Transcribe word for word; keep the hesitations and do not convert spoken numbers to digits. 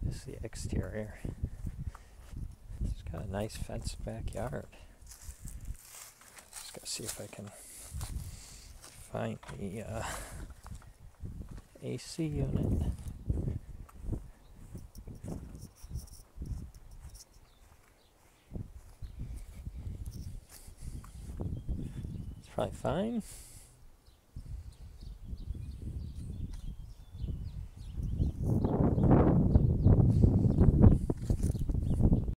This is the exterior. It's got a nice fenced backyard. Just gotta see if I can find the uh, A C unit. It's probably fine.